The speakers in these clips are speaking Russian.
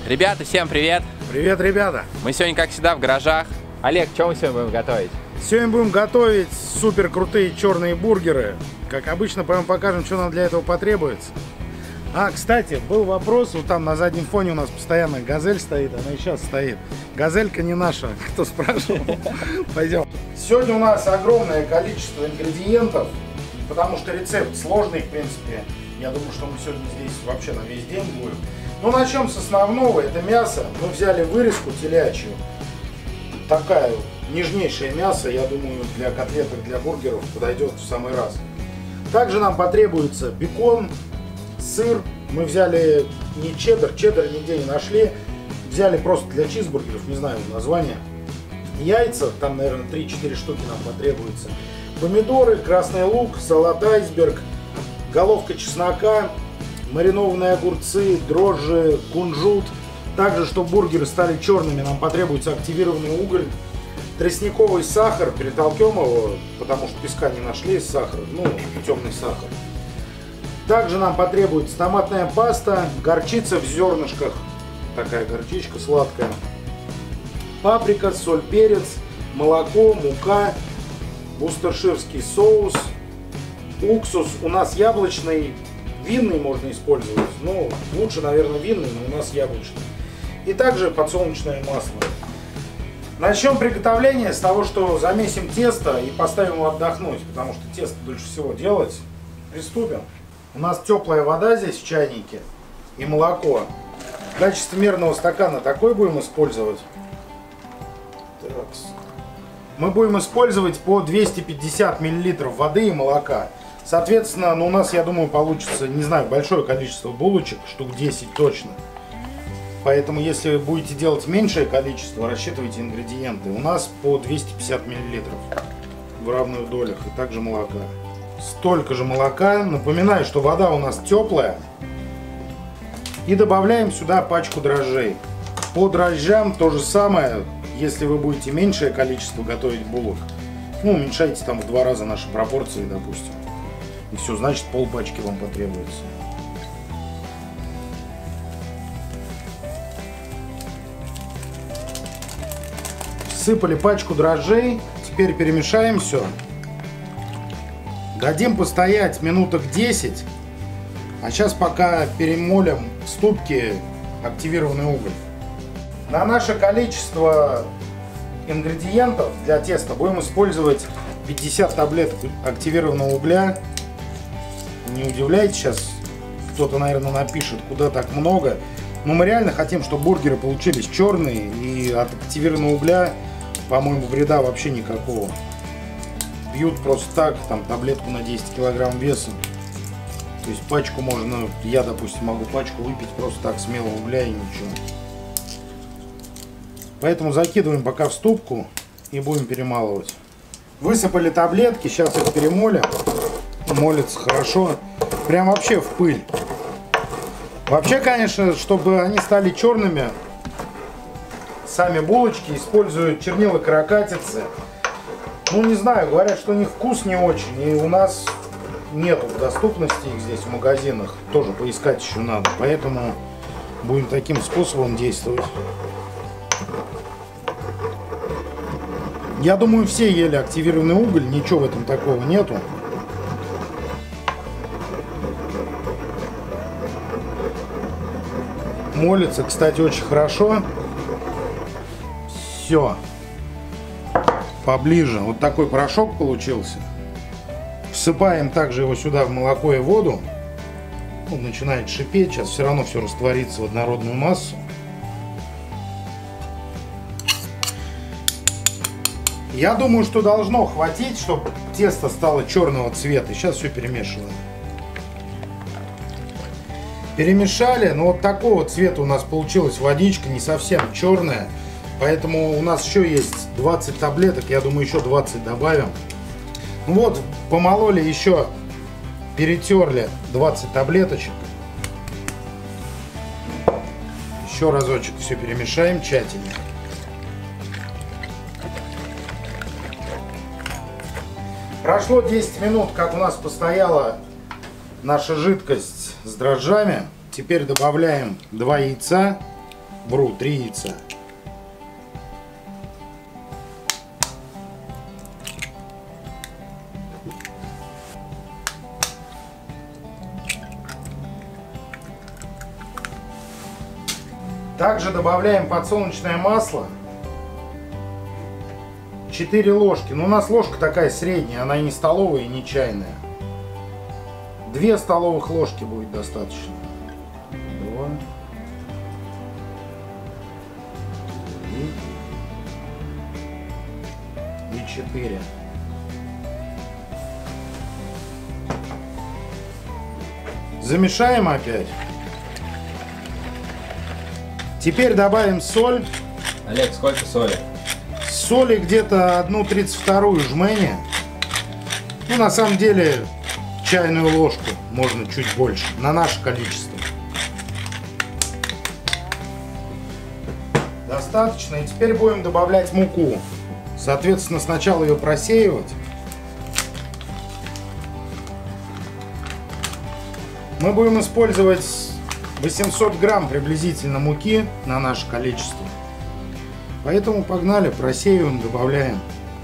Ребята, всем привет! Привет, ребята! Мы сегодня, как всегда, в гаражах. Олег, что мы сегодня будем готовить? Сегодня будем готовить супер крутые черные бургеры. Как обычно, прям покажем, что нам для этого потребуется. Кстати, был вопрос, вот там на заднем фоне у нас постоянно газель стоит, она и сейчас стоит. Газелька не наша, кто спрашивал. Пойдем. Сегодня у нас огромное количество ингредиентов, потому что рецепт сложный, в принципе. Я думаю, что мы сегодня здесь вообще на весь день будем. Ну, начнем с основного, это мясо. Мы взяли вырезку телячью. Такая нежнейшее мясо, я думаю, для котлеток, для бургеров подойдет в самый раз. Также нам потребуется бекон, сыр. Мы взяли не чеддер, чеддер нигде не нашли. Взяли просто для чизбургеров, не знаю название. Яйца, там, наверное, 3-4 штуки нам потребуется. Помидоры, красный лук, салат айсберг, головка чеснока, маринованные огурцы, дрожжи, кунжут. Также, чтобы бургеры стали черными, нам потребуется активированный уголь, тростниковый сахар, перетолкем его, потому что песка не нашли из сахара, ну, темный сахар. Также нам потребуется томатная паста, горчица в зернышках, такая горчичка сладкая, паприка, соль, перец, молоко, мука, вустерширский соус, уксус, у нас яблочный, винный можно использовать, ну, лучше, наверное, винный, но у нас яблочный. И также подсолнечное масло. Начнем приготовление с того, что замесим тесто и поставим его отдохнуть, потому что тесто дольше всего делать. Приступим. У нас теплая вода здесь в чайнике и молоко. В качестве мерного стакана такой будем использовать. Мы будем использовать по 250 мл воды и молока. Соответственно, у нас, я думаю, получится, не знаю, большое количество булочек, штук 10 точно. Поэтому, если вы будете делать меньшее количество, рассчитывайте ингредиенты. У нас по 250 мл в равных долях, и также молока. Столько же молока. Напоминаю, что вода у нас теплая. И добавляем сюда пачку дрожжей. По дрожжам то же самое, если вы будете меньшее количество готовить булок. Ну, уменьшайте там в 2 раза наши пропорции, допустим. И все, значит, полпачки вам потребуется. Всыпали пачку дрожжей. Теперь перемешаем все. Дадим постоять минуток 10. А сейчас пока перемолим в ступке активированный уголь. На наше количество ингредиентов для теста будем использовать 50 таблеток активированного угля. Не удивляйтесь, сейчас кто-то, наверное, напишет, куда так много. Но мы реально хотим, чтобы бургеры получились черные, и от активированного угля, по-моему, вреда вообще никакого. Пьют просто так, там таблетку на 10 килограмм веса. То есть пачку можно, я, допустим, могу пачку выпить просто так, смело угля и ничего. Поэтому закидываем пока в ступку и будем перемалывать. Высыпали таблетки, сейчас их перемолим. Молится хорошо. Прям вообще в пыль. Вообще, конечно, чтобы они стали черными, сами булочки используют чернила каракатицы. Ну, не знаю, говорят, что у них вкус не очень. И у нас нету доступности их здесь в магазинах. Тоже поискать еще надо. Поэтому будем таким способом действовать. Я думаю, все ели активированный уголь. Ничего в этом такого нету. Молится, кстати, очень хорошо. Все. Поближе. Вот такой порошок получился. Всыпаем также его сюда в молоко и воду. Он начинает шипеть. Сейчас все равно все растворится в однородную массу. Я думаю, что должно хватить, чтобы тесто стало черного цвета. Сейчас все перемешиваем. Перемешали, но вот такого цвета у нас получилась водичка, не совсем черная. Поэтому у нас еще есть 20 таблеток, я думаю, еще 20 добавим. Ну вот, помололи еще, перетерли 20 таблеточек. Еще разочек все перемешаем тщательно. Прошло 10 минут, как у нас постояла наша жидкость с дрожжами. Теперь добавляем 2 яйца. Вру, 3 яйца. Также добавляем подсолнечное масло. 4 ложки. Но у нас ложка такая средняя, она и не столовая, и не чайная. 2 столовых ложки будет достаточно. 2. 3. И 4. Замешаем опять. Теперь добавим соль. Олег, сколько соли? Соли где-то 1/32 жмени. Ну, на самом деле, чайную ложку можно чуть больше, на наше количество. Достаточно. И теперь будем добавлять муку. Соответственно, сначала ее просеивать. Мы будем использовать 800 грамм приблизительно муки на наше количество. Поэтому погнали, просеиваем, добавляем.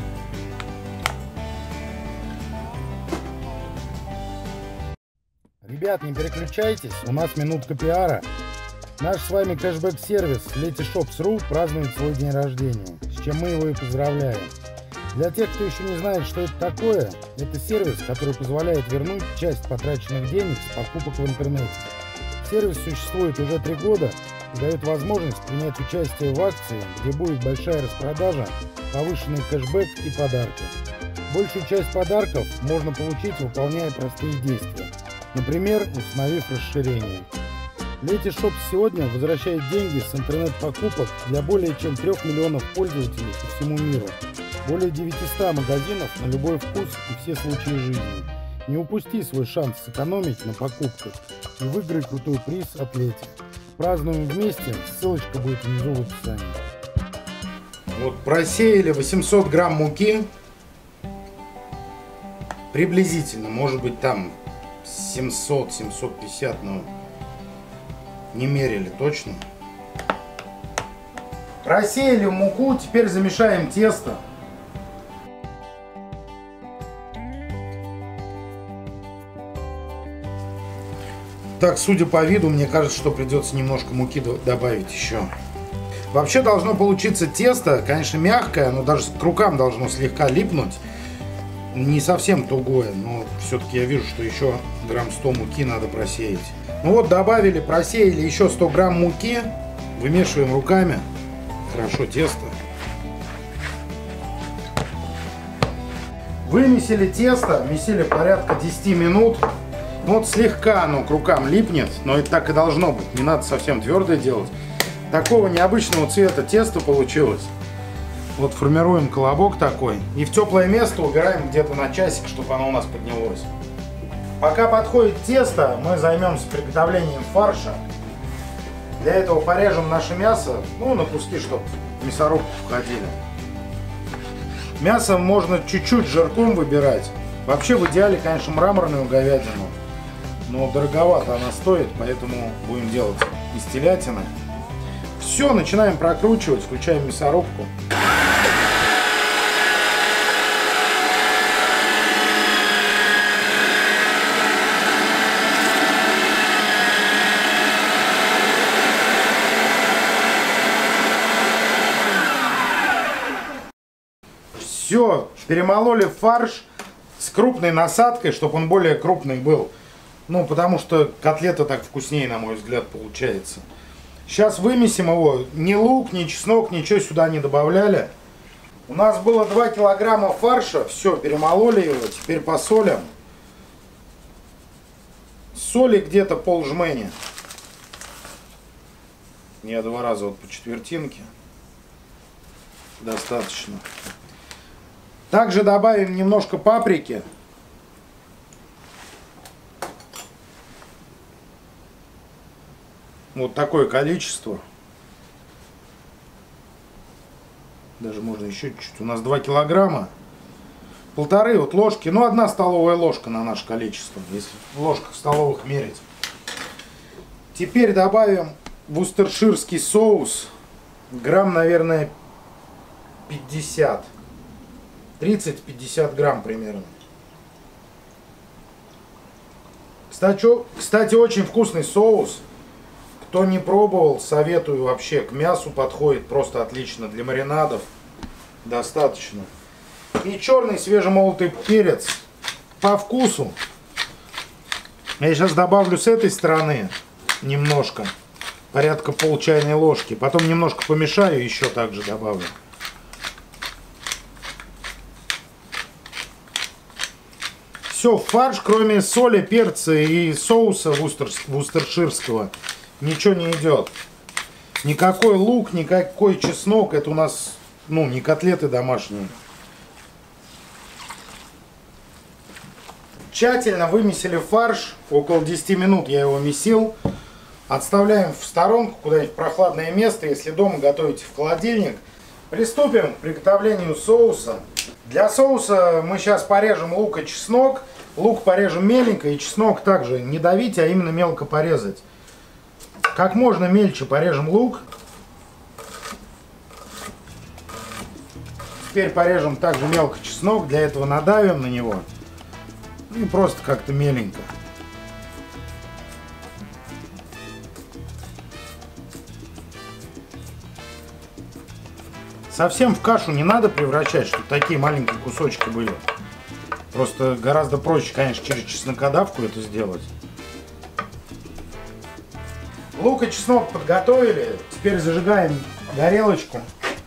Ребят, не переключайтесь, у нас минутка пиара. Наш с вами кэшбэк-сервис Letyshops.ru празднует свой день рождения, с чем мы его и поздравляем. Для тех, кто еще не знает, что это такое, это сервис, который позволяет вернуть часть потраченных денег с покупок в интернете. Сервис существует уже 3 года и дает возможность принять участие в акции, где будет большая распродажа, повышенный кэшбэк и подарки. Большую часть подарков можно получить, выполняя простые действия, например, установив расширение. Letyshops сегодня возвращает деньги с интернет-покупок для более чем 3 миллионов пользователей по всему миру, более 900 магазинов на любой вкус и все случаи жизни. Не упусти свой шанс сэкономить на покупках и выиграй крутой приз от Лети. Празднуем вместе, ссылочка будет внизу в описании. Вот просеяли 800 грамм муки. Приблизительно, может быть там 700-750, но не мерили точно. Просеяли муку, теперь замешаем тесто. Так, судя по виду, мне кажется, что придется немножко муки добавить еще. Вообще должно получиться тесто, конечно, мягкое, но даже к рукам должно слегка липнуть. Не совсем тугое, но все-таки я вижу, что еще грамм 100 муки надо просеять. Ну вот, добавили, просеяли еще 100 грамм муки. Вымешиваем руками. Хорошо тесто. Вымесили тесто, месили порядка 10 минут. Вот слегка оно к рукам липнет, но это так и должно быть. Не надо совсем твердое делать. Такого необычного цвета тесто получилось. Вот формируем колобок такой. И в теплое место убираем где-то на часик, чтобы оно у нас поднялось. Пока подходит тесто, мы займемся приготовлением фарша. Для этого порежем наше мясо, ну, на куски, чтобы в мясорубку входили. Мясо можно чуть-чуть жирком выбирать. Вообще в идеале, конечно, мраморную говядину. Но дороговато она стоит, поэтому будем делать из телятины. Все, начинаем прокручивать, включаем мясорубку. Все, перемололи фарш с крупной насадкой, чтобы он более крупный был. Ну, потому что котлета так вкуснее, на мой взгляд, получается. Сейчас вымесим его. Ни лук, ни чеснок, ничего сюда не добавляли. У нас было 2 килограмма фарша. Все, перемололи его. Теперь посолим. Соли где-то пол жмени. Я 2 раза вот по четвертинке. Достаточно. Также добавим немножко паприки. Вот такое количество. Даже можно еще чуть-чуть. У нас 2 килограмма. 1,5 вот ложки. Ну, 1 столовая ложка на наше количество, если в ложках столовых мерить. Теперь добавим вустерширский соус. Грамм, наверное, 50. 30-50 грамм примерно. Кстати, очень вкусный соус. Кто не пробовал, советую вообще. К мясу подходит просто отлично. Для маринадов достаточно. И черный свежемолотый перец по вкусу. Я сейчас добавлю с этой стороны немножко. Порядка пол чайной ложки. Потом немножко помешаю, еще также добавлю. Все, в фарш, кроме соли, перца и соуса вустерширского, ничего не идет. Никакой лук, никакой чеснок. Это у нас, ну, не котлеты домашние. Тщательно вымесили фарш. Около 10 минут я его месил. Отставляем в сторонку, куда-нибудь в прохладное место. Если дома готовите в холодильник. Приступим к приготовлению соуса. Для соуса мы сейчас порежем лук и чеснок. Лук порежем меленько, и чеснок также не давить, а именно мелко порезать. Как можно мельче порежем лук. Теперь порежем также мелко чеснок. Для этого надавим на него. И просто как-то меленько. Совсем в кашу не надо превращать, чтобы такие маленькие кусочки были. Просто гораздо проще, конечно, через чеснокодавку это сделать. Лук и чеснок подготовили. Теперь зажигаем горелочку.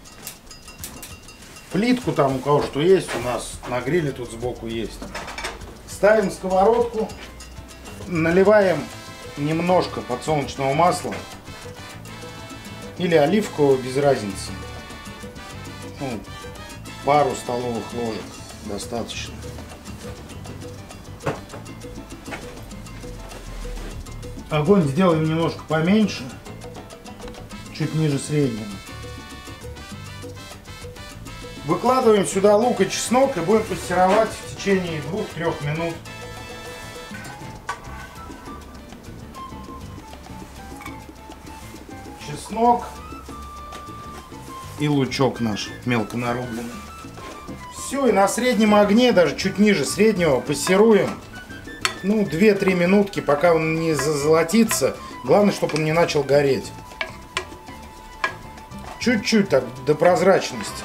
Плитку там у кого что есть, у нас на гриле тут сбоку есть. Ставим сковородку. Наливаем немножко подсолнечного масла. Или оливкового, без разницы. Ну, пару столовых ложек достаточно. Огонь сделаем немножко поменьше, чуть ниже среднего. Выкладываем сюда лук и чеснок и будем пассеровать в течение 2-3 минут. Чеснок и лучок наш мелко нарубленный. Все, и на среднем огне, даже чуть ниже среднего, пассеруем. Ну, 2-3 минутки, пока он не зазолотится. Главное, чтобы он не начал гореть. Чуть-чуть так, до прозрачности.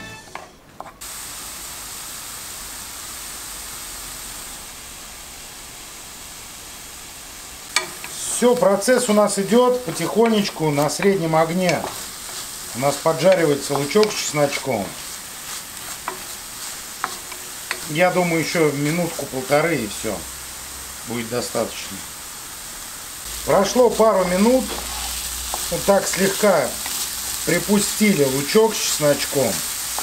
Все, процесс у нас идет потихонечку на среднем огне. У нас поджаривается лучок с чесночком. Я думаю, еще минутку-полторы и все. Будет достаточно. Прошло пару минут. Вот так слегка припустили лучок с чесночком.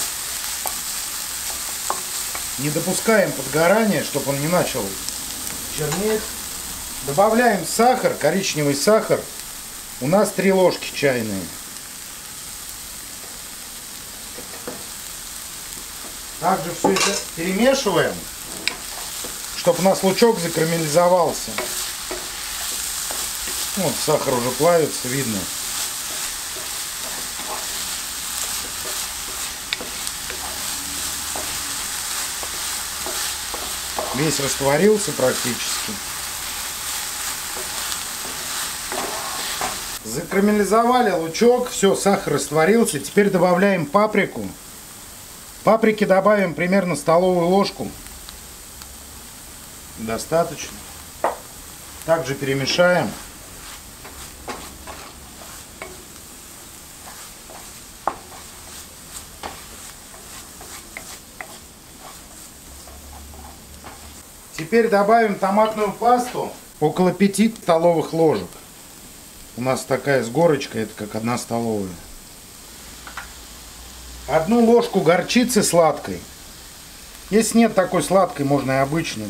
Не допускаем подгорания, чтобы он не начал чернеть. Добавляем сахар, коричневый сахар. У нас 3 ложки чайные. Также все это перемешиваем, чтобы у нас лучок закарамелизовался. Вот сахар уже плавится, видно. Весь растворился практически. Закарамелизовали лучок, все, сахар растворился. Теперь добавляем паприку. Паприки добавим примерно столовую ложку. Достаточно. Также перемешаем. Теперь добавим томатную пасту. Около 5 столовых ложек. У нас такая с горочкой, это как 1 столовая. 1 ложку горчицы сладкой. Если нет такой сладкой, можно и обычную.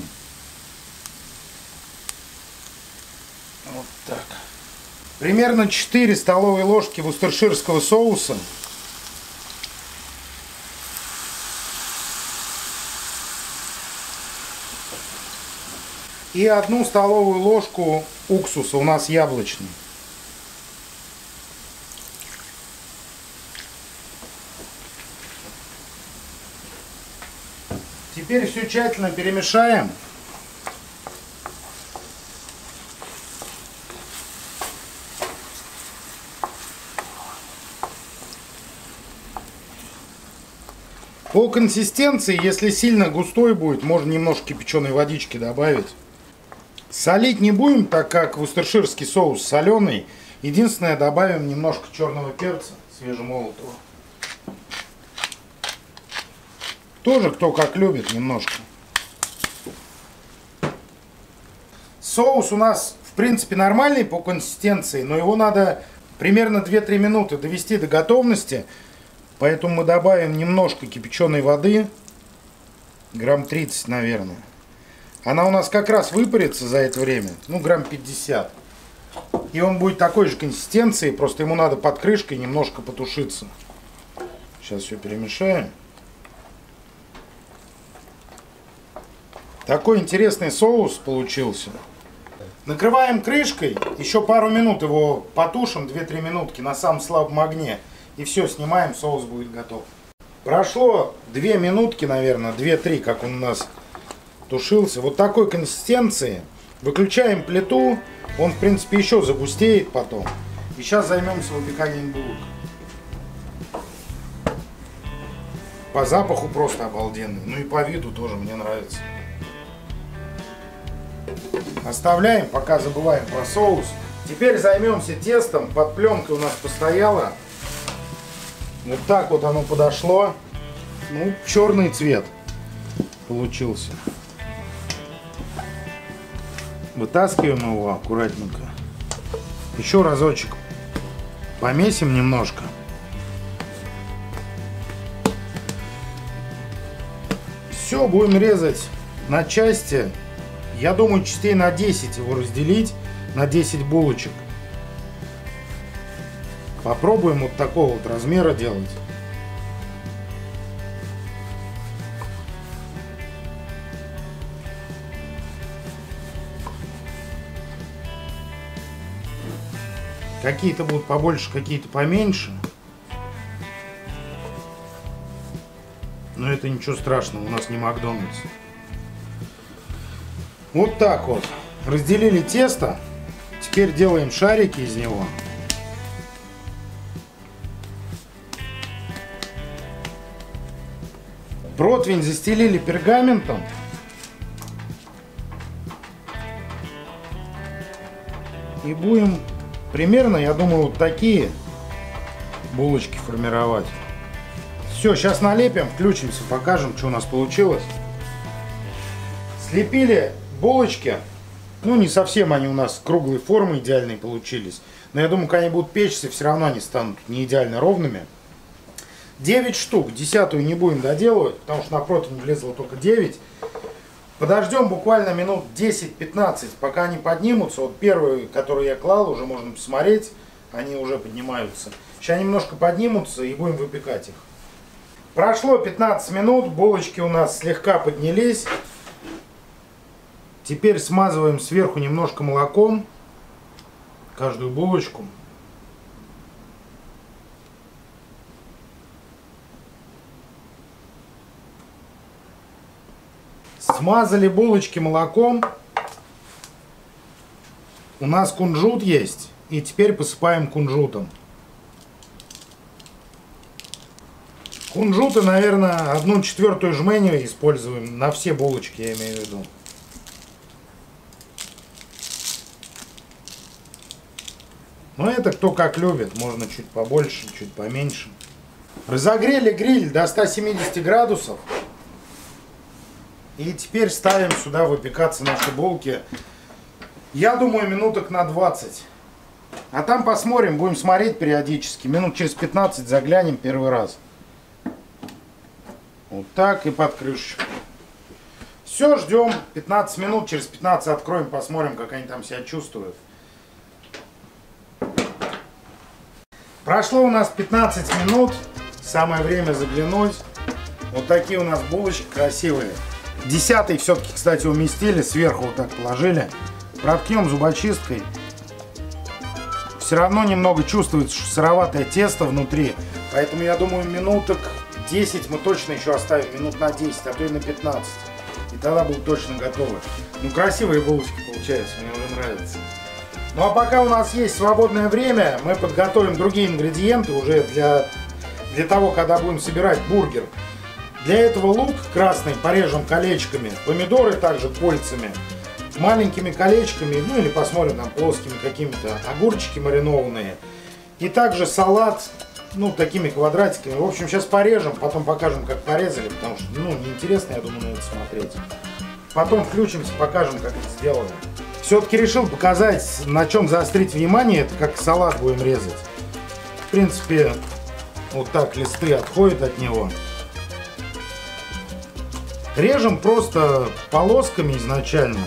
Вот так. Примерно 4 столовые ложки вустерширского соуса. И 1 столовую ложку уксуса, у нас яблочный. Теперь все тщательно перемешаем. По консистенции, если сильно густой будет, можно немножко кипяченой водички добавить. Солить не будем, так как вустерширский соус соленый. Единственное, добавим немножко черного перца свежемолотого. Тоже кто как любит немножко. Соус у нас в принципе нормальный по консистенции, но его надо примерно 2-3 минуты довести до готовности. Поэтому мы добавим немножко кипяченой воды, грамм 30, наверное. Она у нас как раз выпарится за это время, ну грамм 50. И он будет такой же консистенции, просто ему надо под крышкой немножко потушиться. Сейчас все перемешаем. Такой интересный соус получился. Накрываем крышкой, еще пару минут его потушим, 2-3 минутки на самом слабом огне. И все, снимаем, соус будет готов. Прошло 2 минутки, наверное, 2-3, как он у нас тушился. Вот такой консистенции. Выключаем плиту, он, в принципе, еще загустеет потом. И сейчас займемся выпеканием булок. По запаху просто обалденный, ну и по виду тоже мне нравится. Оставляем, пока забываем про соус. Теперь займемся тестом. Под пленкой у нас постояло. Вот так вот оно подошло. Ну, черный цвет получился. Вытаскиваем его аккуратненько. Еще разочек помесим немножко. Все, будем резать на части. Я думаю, частей на 10 его разделить, на 10 булочек. Попробуем вот такого вот размера делать. Какие-то будут побольше, какие-то поменьше. Но это ничего страшного, у нас не Макдональдс. Вот так вот. Разделили тесто. Теперь делаем шарики из него. Противень застелили пергаментом. И будем примерно, я думаю, вот такие булочки формировать. Все, сейчас налепим, включимся, покажем, что у нас получилось. Слепили булочки. Ну, не совсем они у нас круглой формы идеальные получились. Но я думаю, когда они будут печься, все равно они станут не идеально ровными. 9 штук. 10-ю не будем доделывать, потому что на противень влезло только 9. Подождем буквально минут 10-15, пока они поднимутся. Вот первые, которые я клал, уже можно посмотреть. Они уже поднимаются. Сейчас немножко поднимутся и будем выпекать их. Прошло 15 минут. Булочки у нас слегка поднялись. Теперь смазываем сверху немножко молоком. Каждую булочку. Смазали булочки молоком. У нас кунжут есть. И теперь посыпаем кунжутом. Кунжута, наверное, 1/4 жменю используем на все булочки, я имею в виду. Но это кто как любит. Можно чуть побольше, чуть поменьше. Разогрели гриль до 170 градусов. И теперь ставим сюда выпекаться наши булки. Я думаю, минуток на 20. А там посмотрим, будем смотреть периодически. Минут через 15 заглянем первый раз. Вот так и под крышечку. Все, ждем 15 минут. Через 15 откроем, посмотрим, как они там себя чувствуют. Прошло у нас 15 минут. Самое время заглянуть. Вот такие у нас булочки красивые. 10-й все-таки, кстати, уместили. Сверху вот так положили. Проткнем зубочисткой. Все равно немного чувствуется сыроватое тесто внутри. Поэтому я думаю, минуток 10 мы точно еще оставим, минут на 10, а то и на 15. И тогда будут точно готовы. Ну, красивые булочки получаются, мне уже нравится. Ну, а пока у нас есть свободное время, мы подготовим другие ингредиенты уже для того, когда будем собирать бургер. Для этого лук красный порежем колечками, помидоры также кольцами, маленькими колечками, ну или посмотрим там плоскими какими-то, огурчики маринованные. И также салат, ну, такими квадратиками. В общем, сейчас порежем, потом покажем, как порезали, потому что, ну, неинтересно, я думаю, на это смотреть. Потом включимся, покажем, как это сделано. Все-таки решил показать, на чем заострить внимание, это как салат будем резать. В принципе, вот так листы отходят от него. Режем просто полосками изначально.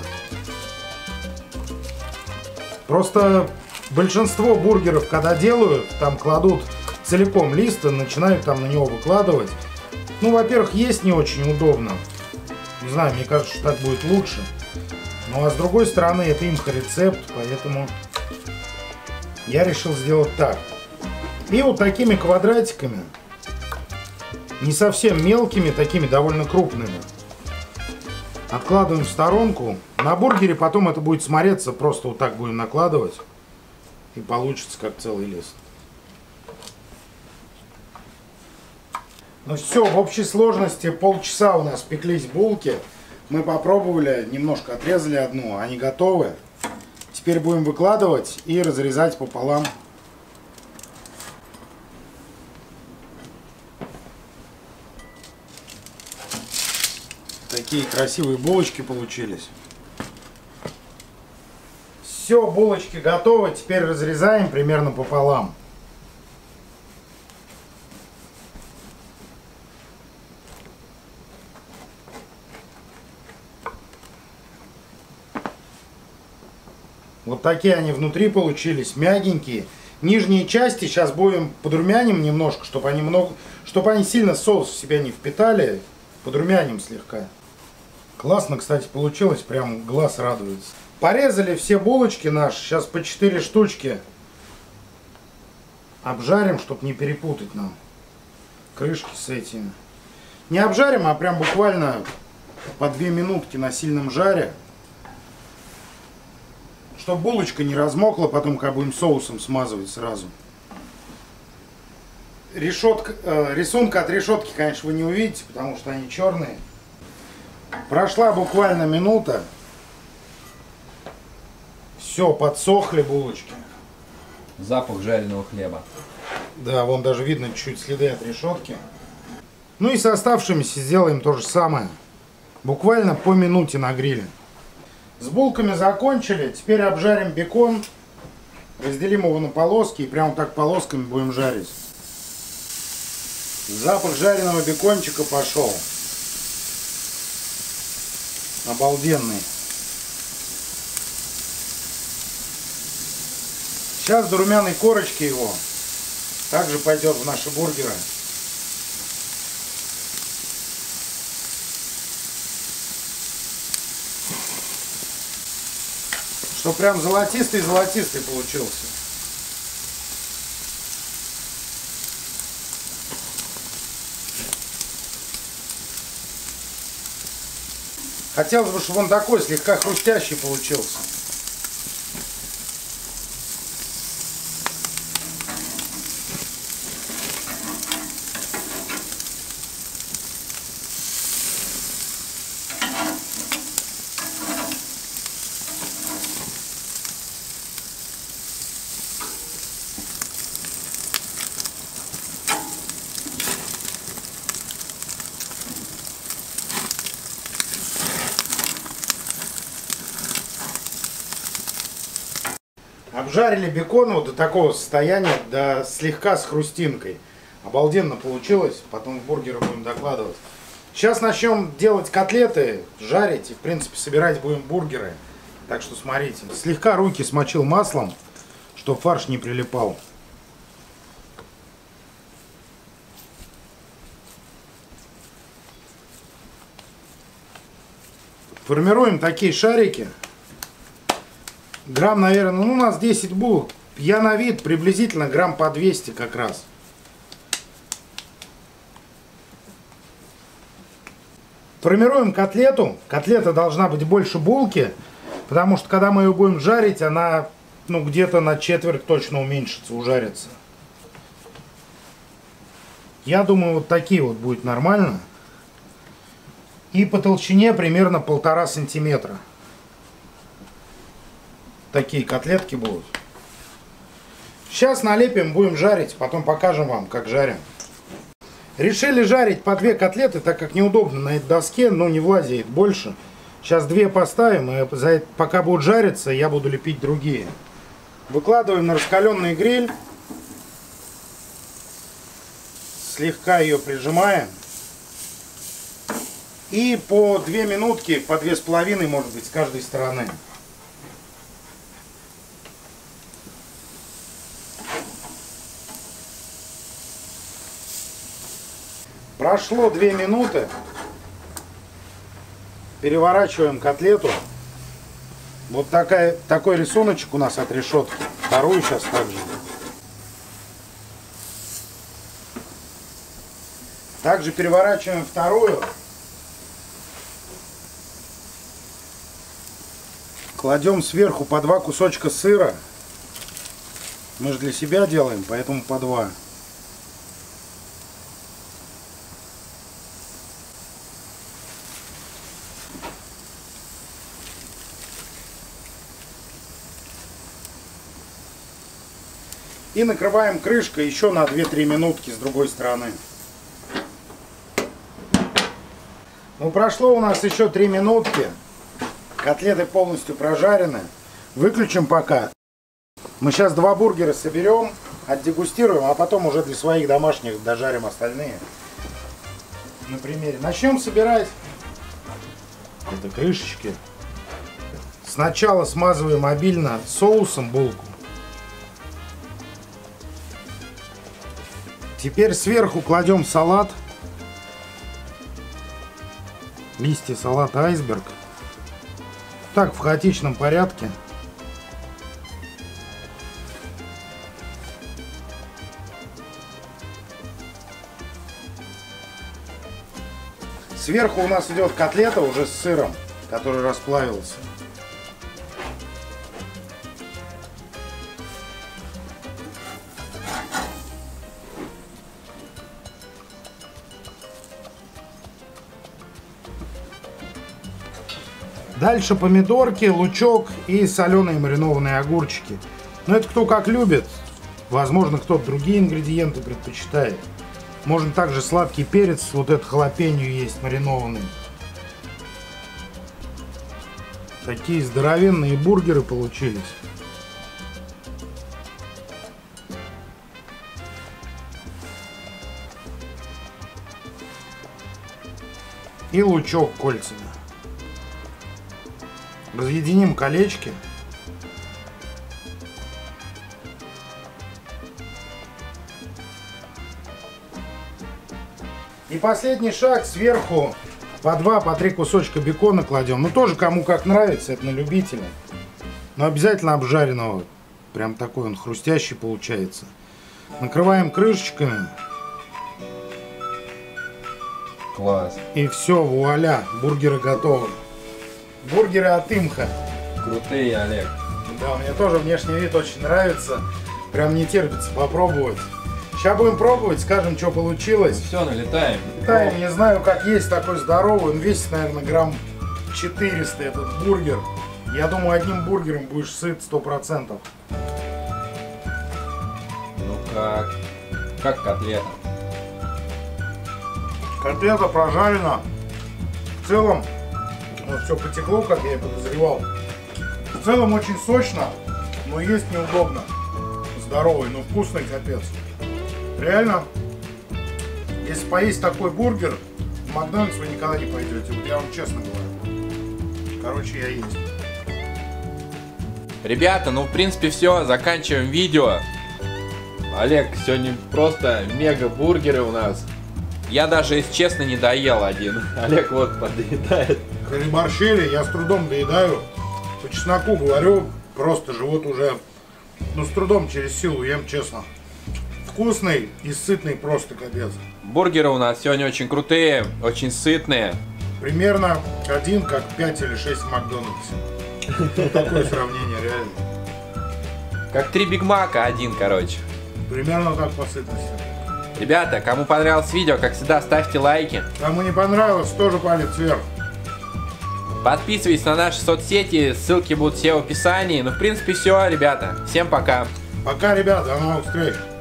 Просто большинство бургеров, когда делают, там кладут целиком лист и начинают там на него выкладывать. Ну, во-первых, есть не очень удобно. Не знаю, мне кажется, что так будет лучше. Ну, а с другой стороны, это имхо-рецепт, поэтому я решил сделать так. И вот такими квадратиками, не совсем мелкими, такими довольно крупными, откладываем в сторонку. На бургере потом это будет смотреться, просто вот так будем накладывать. И получится как целый лист. Ну все, в общей сложности полчаса у нас пеклись булки. Мы попробовали, немножко отрезали одну, они готовы. Теперь будем выкладывать и разрезать пополам. Такие красивые булочки получились. Все, булочки готовы. Теперь разрезаем примерно пополам. Вот такие они внутри получились, мягенькие. Нижние части сейчас будем подрумяним немножко, чтобы они сильно соус в себя не впитали. Подрумяним слегка. Классно, кстати, получилось, прям глаз радуется. Порезали все булочки наши, сейчас по 4 штучки обжарим, чтобы не перепутать нам крышки с этими. Не обжарим, а прям буквально по 2 минутки на сильном жаре. Чтобы булочка не размокла, потом как будем соусом смазывать сразу. Рисунка от решетки, конечно, вы не увидите, потому что они черные. Прошла буквально минута. Все, подсохли булочки. Запах жареного хлеба. Да, вон даже видно чуть-чуть следы от решетки. Ну и с оставшимися сделаем то же самое. Буквально по минуте на гриле. С булками закончили. Теперь обжарим бекон. Разделим его на полоски и прямо так полосками будем жарить. Запах жареного бекончика пошел. Обалденный. Сейчас до румяной корочки его также пойдет в наши бургеры. Что прям золотистый-золотистый получился. Хотелось бы, чтобы он такой слегка хрустящий получился. Обжарили бекон вот до такого состояния, да слегка с хрустинкой. Обалденно получилось, потом в бургеры будем докладывать. Сейчас начнем делать котлеты, жарить и в принципе собирать будем бургеры. Так что смотрите, слегка руки смочил маслом, чтобы фарш не прилипал. Формируем такие шарики. Грамм, наверное, ну у нас 10 булок. Я на вид приблизительно грамм по 200 как раз. Формируем котлету. Котлета должна быть больше булки, потому что когда мы ее будем жарить, она где-то на четверть точно уменьшится, ужарится. Я думаю, вот такие вот будет нормально. И по толщине примерно 1,5 сантиметра. Такие котлетки будут. Сейчас налепим, будем жарить, потом покажем вам, как жарим. Решили жарить по 2 котлеты, так как неудобно на этой доске, но не влазит больше. Сейчас 2 поставим, и пока будут жариться, я буду лепить другие. Выкладываем на раскаленный гриль. Слегка ее прижимаем. И по 2 минутки, по 2,5, может быть, с каждой стороны. Прошло 2 минуты. Переворачиваем котлету. Вот такой рисуночек у нас от решетки. Вторую сейчас также. Также переворачиваем вторую. Кладем сверху по 2 кусочка сыра. Мы же для себя делаем, поэтому по 2. И накрываем крышкой еще на 2-3 минутки с другой стороны. Ну, прошло у нас еще 3 минутки. Котлеты полностью прожарены. Выключим пока. Мы сейчас 2 бургера соберем, отдегустируем, а потом уже для своих домашних дожарим остальные. На примере. Начнем собирать. Это крышечки. Сначала смазываем обильно соусом булку. Теперь сверху кладем салат. Листья салата айсберг. Так, в хаотичном порядке. Сверху у нас идет котлета уже с сыром, который расплавился. Дальше помидорки, лучок и соленые маринованные огурчики. Но это кто как любит. Возможно, кто-то другие ингредиенты предпочитает. Можно также сладкий перец, вот этот халапеньо есть маринованный. Такие здоровенные бургеры получились. И лучок кольцами. Разъединим колечки. И последний шаг, сверху по 2-3 кусочка бекона кладем. Ну тоже кому как нравится, это на любителя. Но обязательно обжаренного. Прям такой он хрустящий получается. Накрываем крышечками. Класс. И все, вуаля, бургеры готовы. Бургеры от Имха. Крутые, Олег. Да, мне тоже внешний вид очень нравится. Прям не терпится попробовать. Сейчас будем пробовать, скажем, что получилось. Все, налетаем. Налетаем, не знаю, как есть такой здоровый. Он весит, наверное, грамм 400 этот бургер. Я думаю, одним бургером будешь сыт 100%. Ну как? Как котлета? Котлета прожарена. В целом, вот все потекло, как я и подозревал. В целом очень сочно, но есть неудобно. Здоровый, но вкусный капец. Реально, если поесть такой бургер, в Макдональдс вы никогда не пойдете. Вот я вам честно говорю. Короче, я есть. Ребята, ну в принципе все, заканчиваем видео. Олег, сегодня просто мега бургеры у нас. Я даже, если честно, не доел один. Олег вот подоедает. Переборщили, я с трудом доедаю. По чесноку говорю, просто живот уже, ну, с трудом через силу ем, честно. Вкусный и сытный просто капец. Бургеры у нас сегодня очень крутые, очень сытные. Примерно один, как 5 или 6 в Макдональдсе. Ну, такое сравнение, реально. Как 3 Биг Мака, один, короче. Примерно так по сытности. Ребята, кому понравилось видео, как всегда, ставьте лайки. Кому не понравилось, тоже палец вверх. Подписывайтесь на наши соцсети, ссылки будут все в описании. Ну, в принципе, все, ребята. Всем пока. Пока, ребята, до новых встреч.